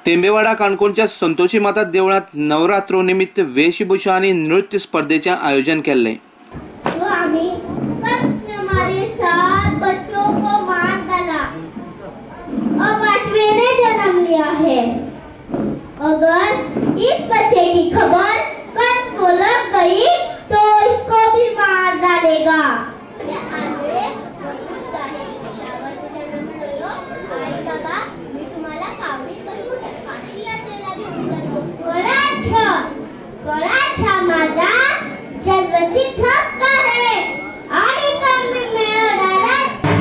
टेंबेवाडा काणकोणच्या संतोषी माता देवळात नवरात्रोनिमित्त वेशभूषा आणि नृत्य स्पर्धेचे आयोजन केले। हमारे साथ बच्चों को मार डाला, अब 8वें ने जन्म लिया है। अगर इस बच्चे की खबर कंस को लग गई तो इसको भी मार डालेगा। वराछा माझा जन्मसिद्ध हक्क आहे आणि कमी मिळवणारा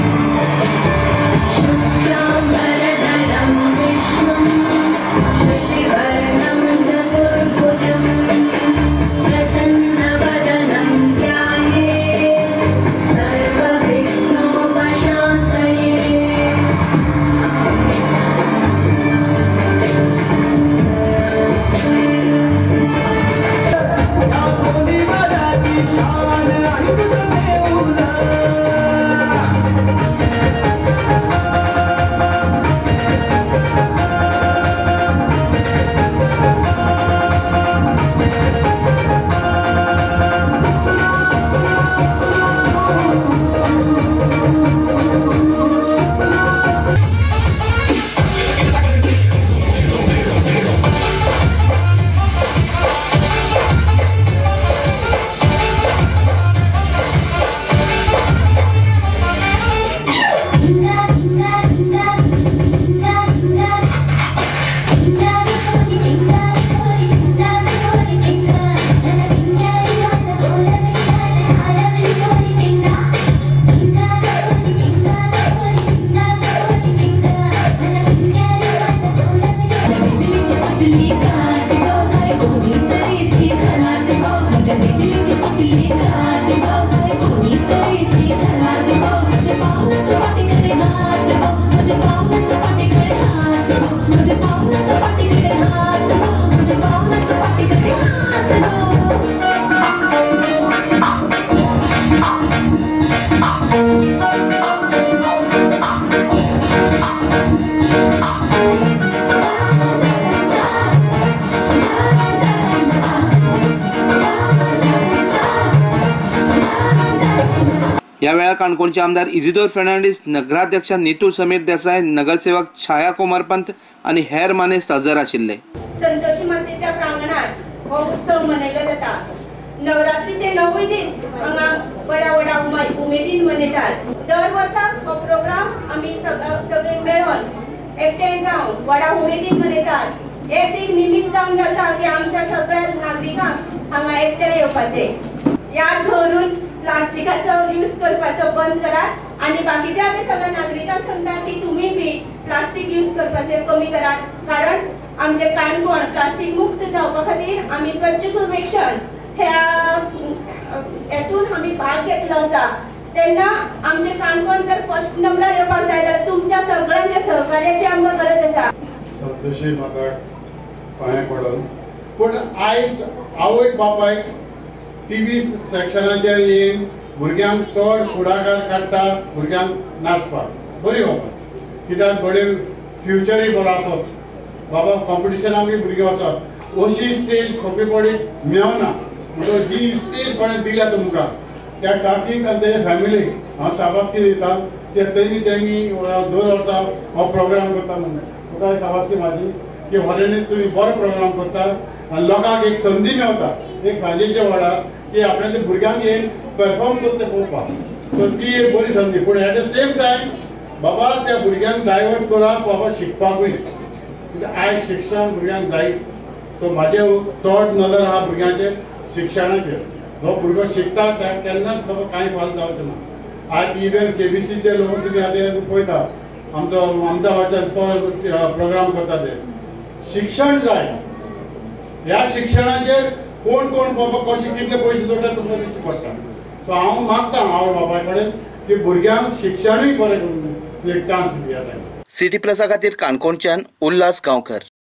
शुक्लांबरधरं विष्णुं शशिवर्णं चतुर्भुजं प्रसन्नवदनं ध्यायेत् सर्वविघ्नोपशान्तये। यावेळी काणकोणचे आमदार इजिदोर फर्नांडीस, नगराध्यक्ष नीतू समीर देसाई, नगरसेवक छाया कुमार पंत आणि हेर मानेस्त हजर आशिल्ले। संतोषी मातेच्या प्रांगणात हो उत्सव मनयलो जाता। नवरात्रीचे 9 दीस हांगा बऱ्या व्हडा उमेदीन मनयतात। दर वर्सा हो प्रोग्राम आमी सगळे मेळोन एकठांय जावन व्हडा उमेदीन मनयतात। हेच एक निमित्त जावन जाता की आमच्या सगळ्या नागरिकांक हांगा एकठांय येवपाचे। याद धरून प्लास्टिकाचो यूज करपाचो बंद करात आणि बाकीच्या आमी सगळ्या नागरिकांक सांगता की तुम्ही बी प्लास्टिक यूज करपाचे कमी करात, कारण आमचे काणकोण प्लास्टिक मुक्त जावपा खातीर आमी स्वच्छ सर्वेक्षण ह्या हेतून आमी भाग घेतलो आसा। तेन्ना आमचे काणकोण जर फर्स्ट नंबरार येवपाक जाय जाल्यार तुमच्या सगळ्यांच्या सहकार्याची आमकां गरज आसा। संतोषी माताक पांया पडून पूण आयज आवय बापायक टीव्ही सेक्शनाचेर येवन भुरग्यांक चड फुडाकार काडटा, भुरग्यांक नाचपाक बरी वचप, कित्याक बरे फ्युचरूय बरो आसत, बाबा कॉम्पिटिशनाक बी भुरगे वचप, अशी स्टेज सोंपी पडीत मेळना, म्हणटून ही स्टेज कोणें दिल्या तुमकां, त्या काकीक आनी तेजे फॅमिलीक हांव शाबासकी दिता। ते तेमी 2 वर्सां हो प्रोग्राम करता म्हणून तुका शाबासकी म्हाजी की व्हडेनी तुमी बरो प्रोग्राम करता आनी लोकांक एक संदी मेळटा एक सांजेच्या वेळार की आपल्या भुरग्यांक येवन परफॉर्म करता पळोवपाक। सो ती एक बरी संदी, पूण एट द सेम टायम बाबा त्या भुरग्यांक डायवर्ट करप बाबा शिकपाकूय, आयज शिक्षण भुरग्यांक जायच। सो म्हाजे चड नदर आहा भुरग्यांचेर शिक्षणाचेर। जो भुरगो शिकता केन्नाच बाबा कांय फाल जावचें ना। आज इवन केबीसीचे लोक तुमी आतां पळयता आमचो अहमदाबादच्यान तो प्रोग्राम करता ते शिक्षण जाय। ह्या शिक्षणाचेर कोण कोण बाबा कशें कितले पयशे जोडटा तुमकां दिश्टी पडटा। सो हांव मागता आवय बापाय कडेन की भुरग्यांक शिक्षणूय बरें एक चान्स दियात। सिटी प्लसा खातीर काणकोणच्यान उल्हास गांवकर।